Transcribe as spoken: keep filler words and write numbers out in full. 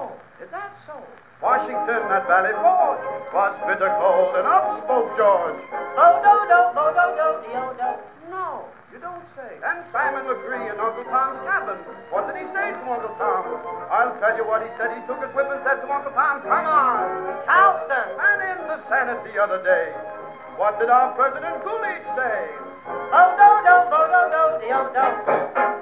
Oh, is that so? Washington at Valley Forge was bitter cold, and up spoke George. Oh, do, do, oh, do, do, oh, do. No, you don't say. And Simon McGree in Uncle Tom's cabin. What did he say to Uncle Tom? I'll tell you what he said. He took his whip and said to Uncle Tom, come on. Charleston. And in the Senate the other day, what did our President Coolidge say? Oh, do, do, oh, do, do, oh, do.